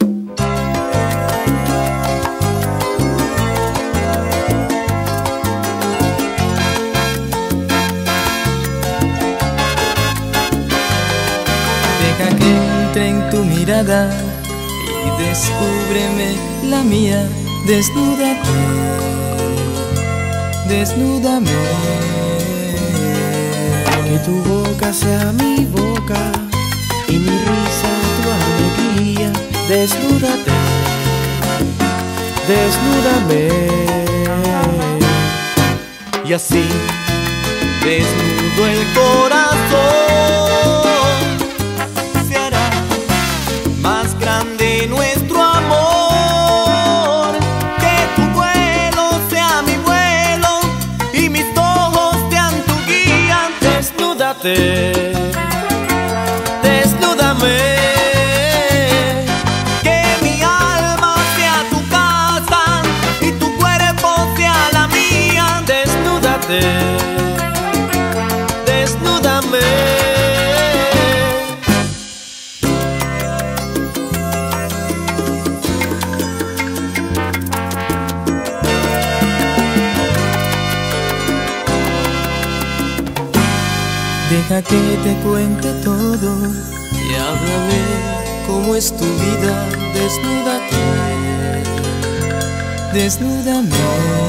Deja que entre en tu mirada y descúbreme la mía. Desnúdate, desnúdame. Que tu boca sea mi boca y mi risa tu alegría. Desnúdate, desnúdame. Y así desnudo el corazón, se hará más grande nuestro amor. Que tu vuelo sea mi vuelo y mis ojos sean tu guía. Desnúdate, desnúdame. Que mi alma sea tu casa y tu cuerpo sea la mía. Desnúdate, desnúdame. Deja que te cuente todo y háblame cómo es tu vida. Desnúdate, desnúdame.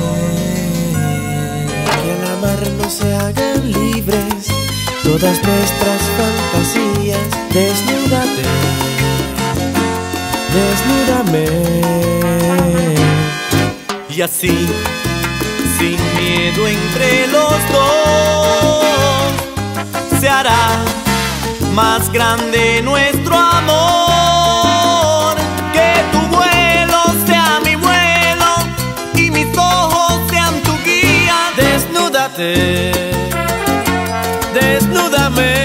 Que al amarnos se hagan libres todas nuestras fantasías. Desnúdate, desnúdame. Y así, sin miedo entre los dos, se hará más grande nuestro amor. Que tu vuelo sea mi vuelo y mis ojos sean tu guía. Desnúdate, desnúdame.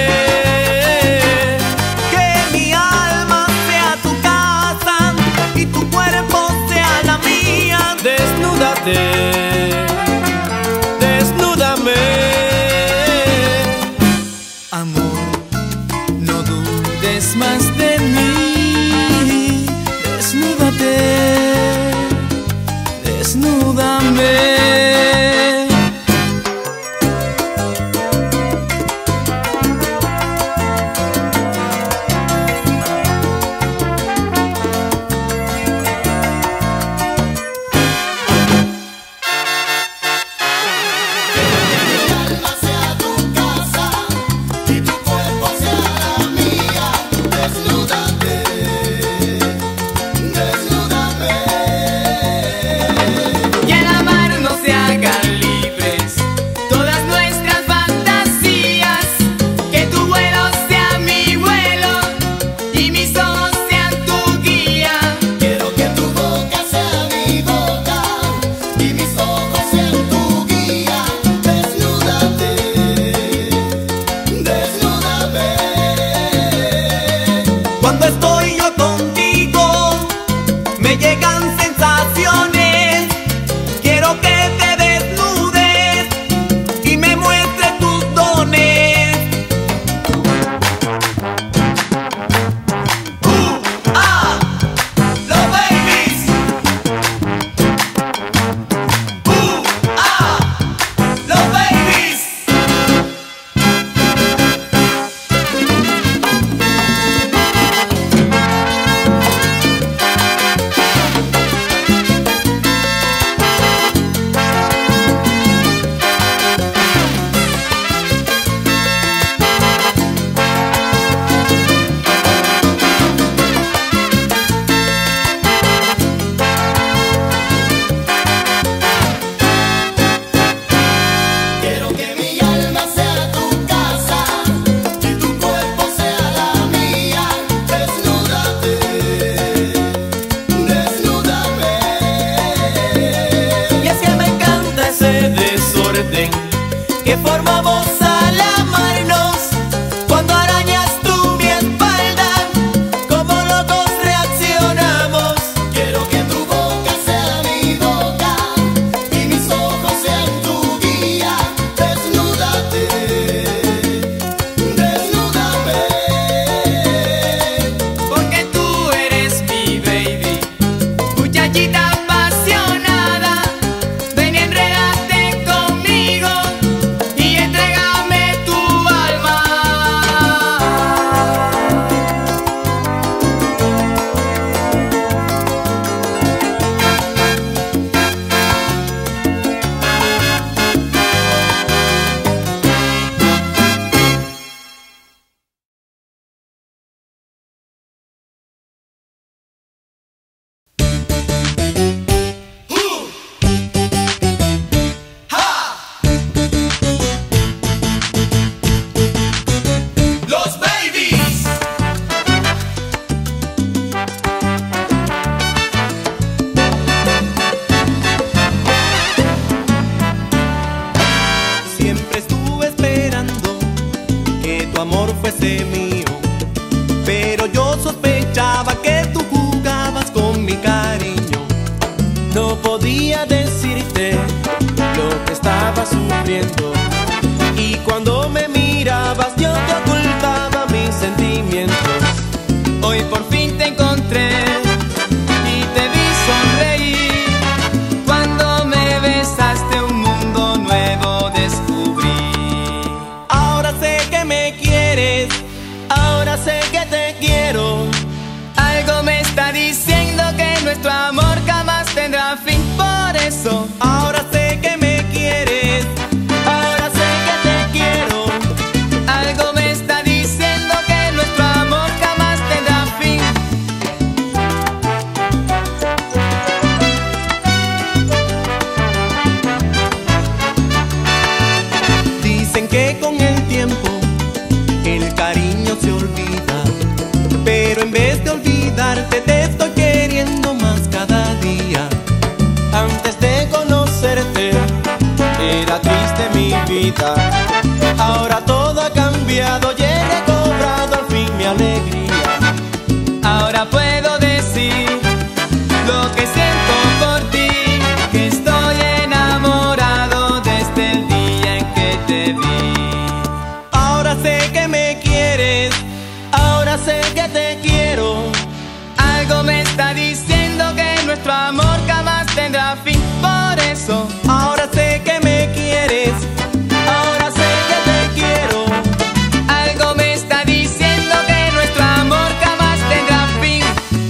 Que mi alma sea tu casa y tu cuerpo sea la mía. Desnúdate, desnúdame. Amor, no dudes más de mí. Desnúdate, desnúdame. Y el amar sospechaba que tú jugabas con mi cariño. No podía decirte lo que estaba sufriendo, y cuando me mirabas yo te ocultaba mis sentimientos. Hoy por fin te encontré y te vi sonreír. Cuando me besaste un mundo nuevo descubrí. Ahora sé que me quieres, Ahora sé que te quiero. Algo me está diciendo que nuestro amor jamás tendrá fin. Por eso ahora sé que me quieres, Ahora sé que te quiero. algo me está diciendo que nuestro amor jamás tendrá fin. dicen que con el tiempo el cariño se olvida, pero en vez de olvidarte te estoy queriendo más cada día. Antes de conocerte era triste mi vida. Ahora todo ha cambiado y he recobrado al fin mi alegría. Ahora puedo decir lo que siento por ti, que estoy enamorado desde el día en que te vi. Ahora sé que me quieres, Ahora sé que te quiero. Algo me está diciendo que nuestro amor jamás tendrá fin. Por eso ahora sé que me quieres, Ahora sé que te quiero. algo me está diciendo que nuestro amor jamás tendrá fin.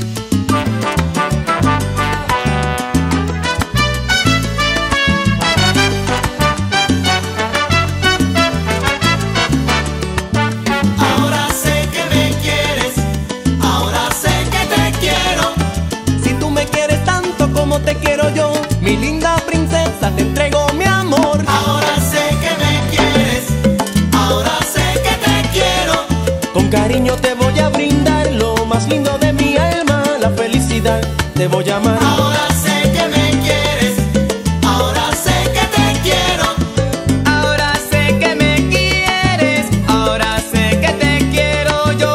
ahora sé que me quieres, ahora sé que te quiero. Si tú me quieres tanto como te quiero yo, mi linda princesa, te entrego mi amor. Ahora sé que me quieres, ahora sé que te quiero. Con cariño te voy a brindar lo más lindo de mi alma, la felicidad te voy a amar. Ahora sé que me quieres, ahora sé que te quiero. Ahora sé que me quieres, ahora sé que te quiero yo.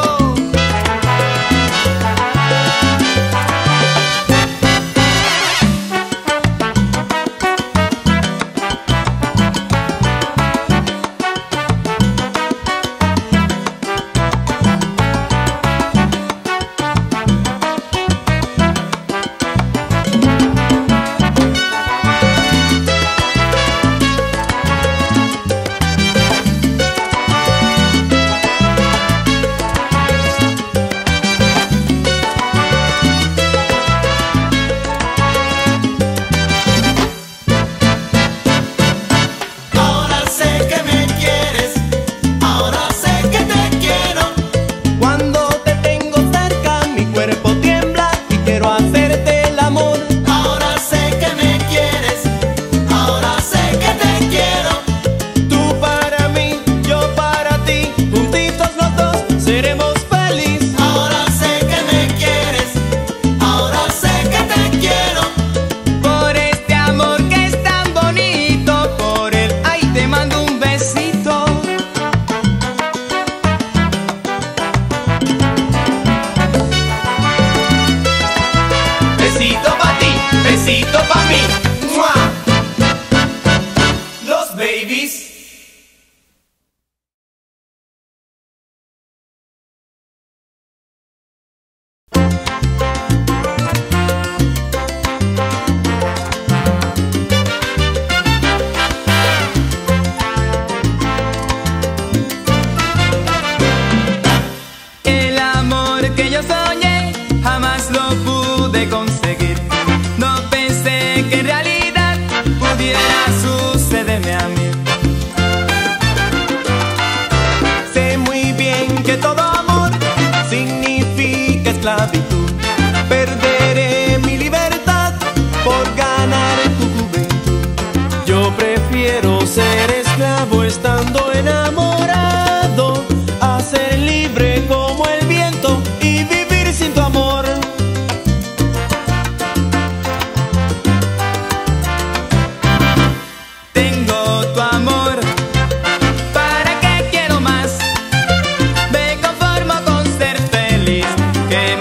Ahora sé que me quieres, ahora sé que te quiero. Cuando te tengo cerca mi cuerpo tiembla y quiero hacerte el amor. Ahora sé que me quieres, ahora sé que te quiero. Tú para mí, yo para ti, juntitos los dos seremos felices. Ahora sé que me quieres, ahora sé que te quiero. Por este amor que es tan bonito, por él, ay, te mando un besito. Besito pa' ti, besito pa' mí. ¡Mua! Los babies. El amor que yo soñé jamás lo pude conseguir. No pensé que en realidad pudiera sucederme a mí. Sé muy bien que todo amor significa esclavitud. Perderé mi libertad por ganar tu juventud. Yo prefiero ser esclavo estando enamorado a ser libre como el viento y vivir sin tu amor. Tengo tu amor, ¿para qué quiero más? Me conformo con ser feliz, que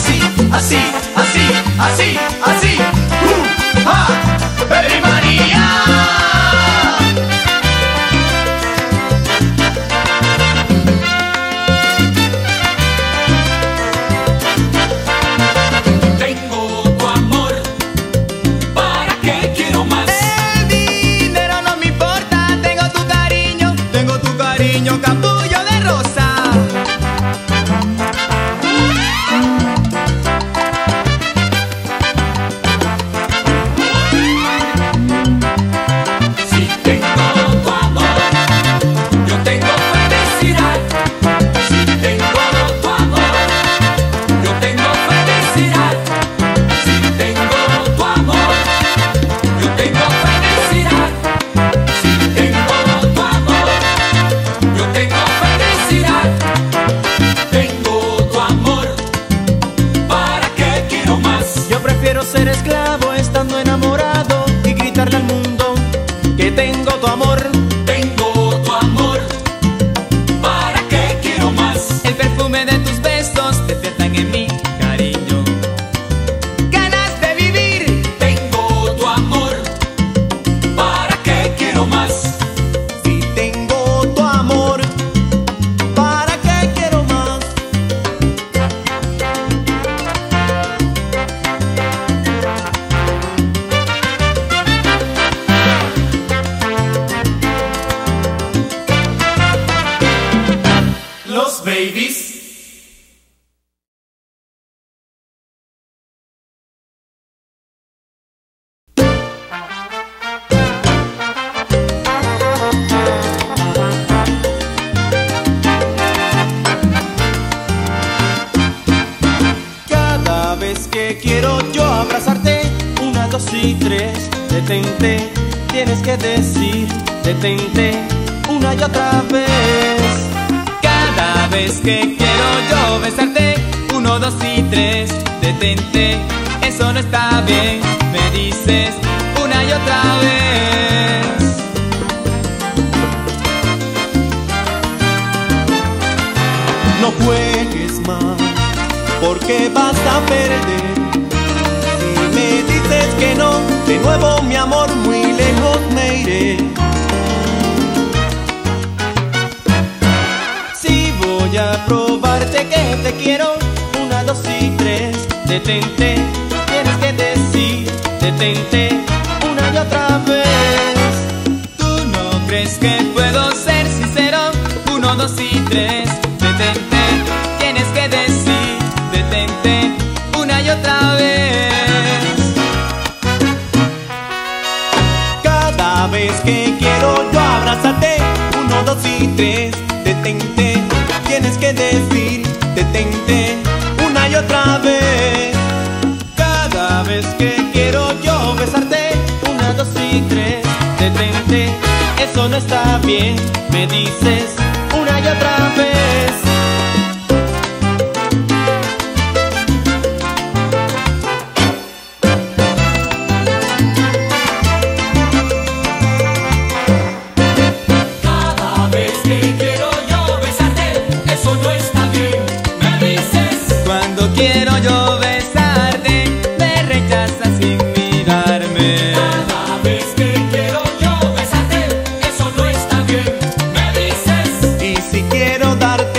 así, así, así, así, así. ¡Ja! ¡Baby María! Tengo tu amor, ¿para qué quiero más? El dinero no me importa, tengo tu cariño, capullo de rosa. Si tengo tu amor, yo tengo felicidad. Si tengo tu amor, yo tengo felicidad. Si tengo tu amor, yo tengo felicidad. Si tengo tu amor, yo tengo felicidad. Tengo tu amor, ¿para qué quiero más? Yo prefiero ser esclavo estando enamorado y gritarle al mundo que tengo tu amor. Tengo tu amor, ¿para qué quiero más? El perfume de tus besos despiertan en mí, cariño, ganas de vivir. Tengo tu amor, ¿para qué quiero más? Si tengo tu amor, ¿para qué quiero más? Los babies. Cada vez que quiero yo abrazarte, 1, 2 y 3, detente, tienes que decir, detente, una y otra vez. Cada vez que quiero yo besarte, 1, 2 y 3, detente, eso no está bien, me dices una y otra vez. No juegues más, porque vas a perder. Si me dices que no, de nuevo mi amor, muy lejos me iré. Si voy a probarte que te quiero, 1, 2 y 3, detente, tienes que decir, detente, una y otra vez. ¿Tú no crees que puedo ser sincero? 1, 2 y 3, detente, tienes que decir, detente, una y otra vez. Cada vez que quiero yo abrazarte, 1, 2 y 3, detente, tienes que decir, detente, una y otra vez. Cada vez que quiero yo besarte, 1, 2 y 3, detente, eso no está bien, me dices una y otra vez. Cada vez que quiero yo besarte, eso no está bien, me dices. Cuando quiero yo besarte, me rechazas sin mirarme. Cada vez que quiero yo besarte, eso no está bien, me dices. Y si quiero darte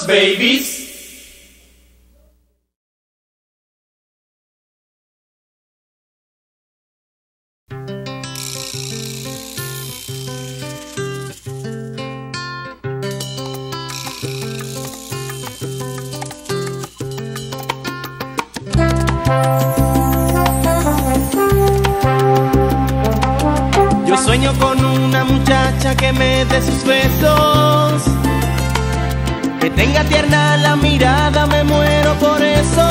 babies. Yo sueño con una muchacha que me dé sus besos, que tenga tierna la mirada, me muero por eso.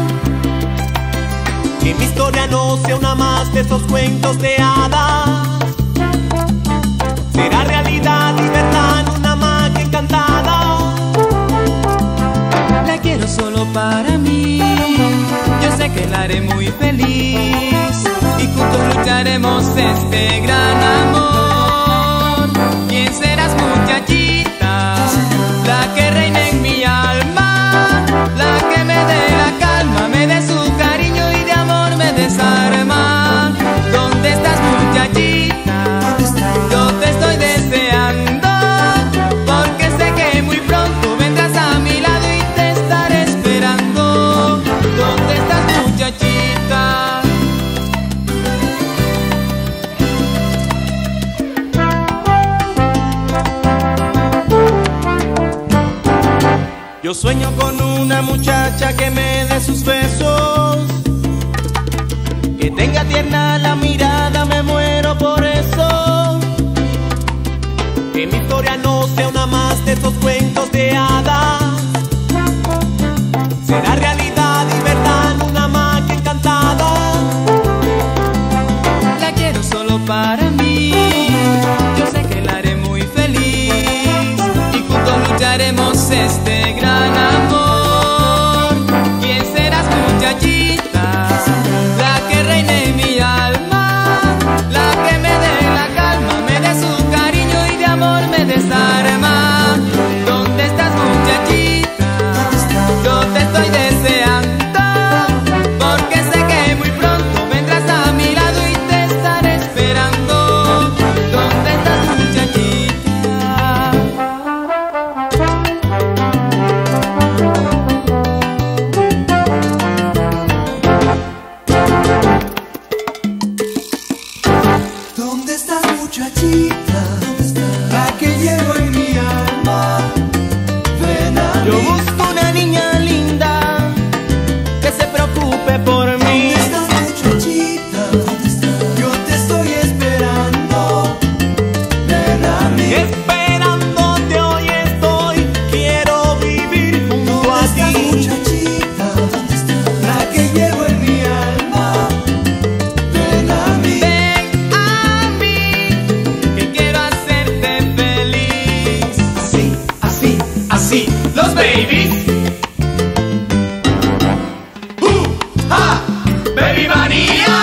Que mi historia no sea una más de esos cuentos de hadas, será realidad y verdad, una magia encantada. La quiero solo para mí, yo sé que la haré muy feliz y juntos lucharemos este gran amor. ¿Quién serás, muchachita? La que reina en mi alma, la que me dé la calma, me dé su cariño y de amor me desarma. ¿Dónde estás, muchachita? Yo te estoy deseando, porque sé que muy pronto vendrás a mi lado y te estaré esperando. ¿Dónde estás, muchachita? Yo sueño con una muchacha que me dé sus besos, que tenga tierna la mirada, me muero por eso. Que mi historia no sea una más de esos cuentos de hadas, será realidad y verdad, una magia encantada. La quiero solo para mí, yo sé que la haré muy feliz y juntos lucharemos este gran amor. ¿Quién serás, muchachita? La que reine en mi alma, la que me dé la calma, me dé su cariño y de amor me desarma. ¿Dónde estás, muchachita? Yo te estoy deseando, porque sé que muy pronto vendrás a mi lado y te estaré esperando. ¿Dónde estás, muchachita? ¿Dónde estás, muchachita? La que llevo en mi alma. Ven a Yo mí. busco una niña linda que se preocupe por mí. ¿Dónde estás, muchachita? Yo te estoy esperando. Ven a mí. Esperándote hoy estoy, quiero vivir junto a ¿Dónde estás, ti. muchachita? La que llevo en mi alma. Ven a mí. Ven a mí, que quiero hacerte feliz. Así, así, Así, los babies. ¡Ja! ¡Baby manía!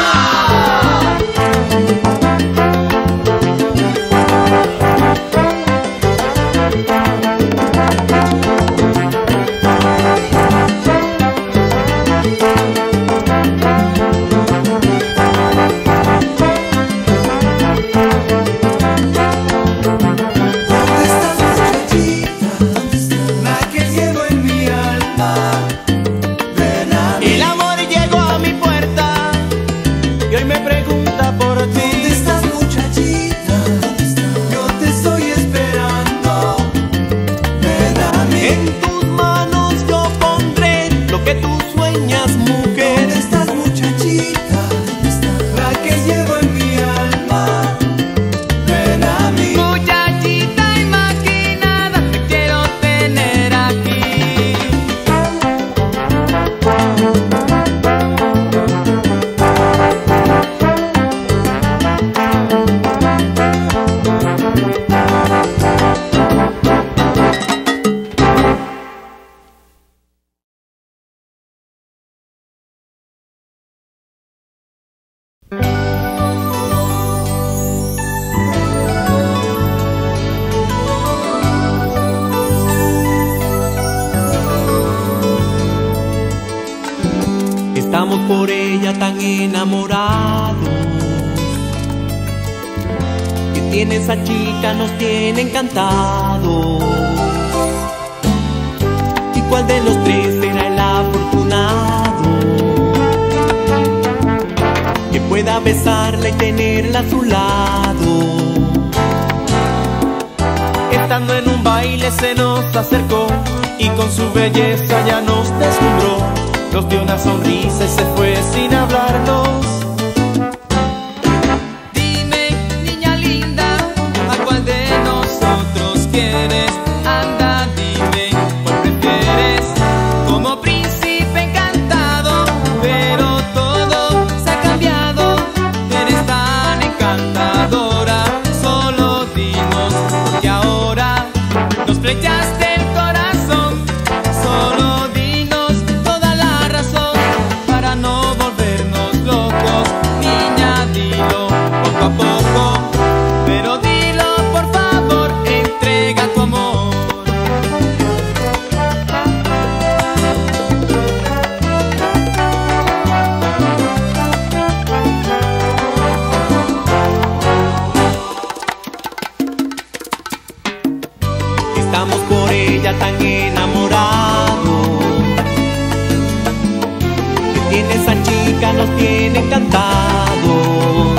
¿dónde estás, muchachita? La que llevo en mi alma. Ven a mí. El amor llegó a mi puerta y hoy me pregunta por ¿Dónde ti. estás, muchachita? Yo te estoy esperando. Ven a mí. En tus manos yo pondré lo que tú sueñas, mujer. ¿Dónde estás, muchachita? La que llevo en mi alma. Ven a mí. Muchachita imaginada, te quiero tener aquí. Estamos por ella tan enamorados, que tiene esa chica nos tiene encantados. pueda besarla y tenerla a su lado. Estando en un baile se nos acercó y con su belleza ya nos deslumbró. Nos dio una sonrisa y se fue sin hablarnos. Dime, niña linda, ¿a cuál de nosotros quieres? Anda, dime, ¿cuál prefieres? Como príncipe encantado, pero todo se ha cambiado. Eres tan encantadora, solo dinos que ahora nos flechaste el corazón. Solo dinos toda la razón para no volvernos locos. Niña, dilo poco a poco, pero dilo por favor, entrega tu amor. Estamos por ella tan enamorados, que tiene esa chica nos tiene encantados.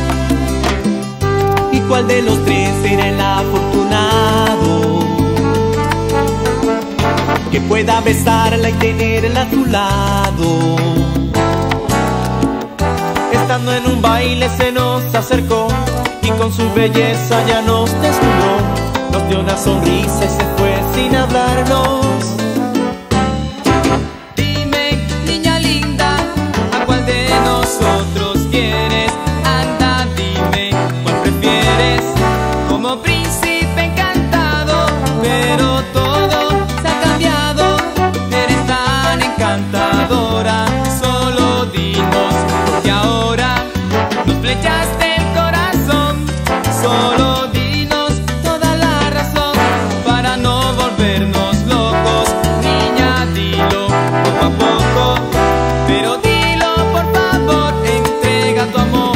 ¿Y cuál de los tres será el afortunado que pueda besarla y tenerla a su lado? Estando en un baile se nos acercó y con su belleza ya nos deslumbró. Nos dio una sonrisa y se fue sin hablarnos. Dime, niña linda, ¿a cuál de nosotros quieres? Anda, dime, ¿cuál prefieres? Como príncipe encantado, pero todo se ha cambiado. Eres tan encantadora, solo dinos que ahora nos flechaste el corazón. Solo dinos toda la razón para no volvernos locos. Niña, dilo poco a poco, pero dilo por favor, entrega tu amor.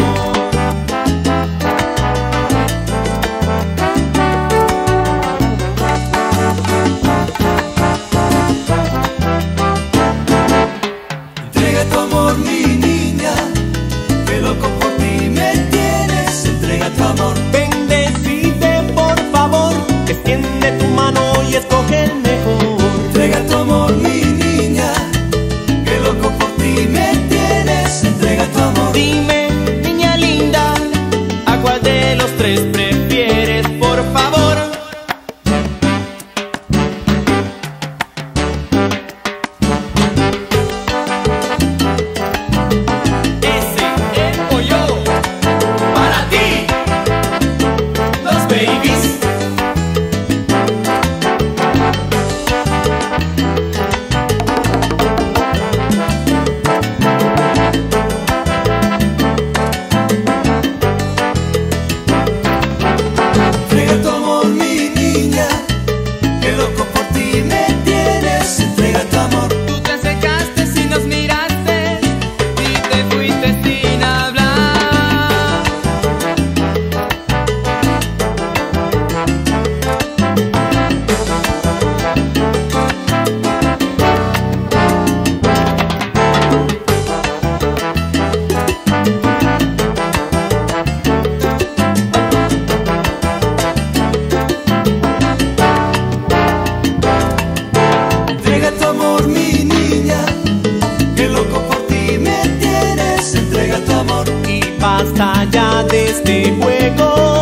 Entrega tu amor, mi niña, que loco por ti me tienes. Entrega tu amor. Ven, decide por favor, extiende tu mano y escoge el mejor. Entrega tu amor, mi niña, que loco por ti me tienes. Entrega tu amor. Dime, niña linda, ¿a cuál de los tres prefieres, por favor? Ese o yo, Para ti, los babies. Entrega tu amor, mi niña, que loco por ti me tienes. Entrega tu amor. Tú te acercaste si nos miraste y te fuiste sin hablar. Entrega tu amor, mi niña, que loco por ti me tienes. Entrega tu amor. y basta ya de este juego.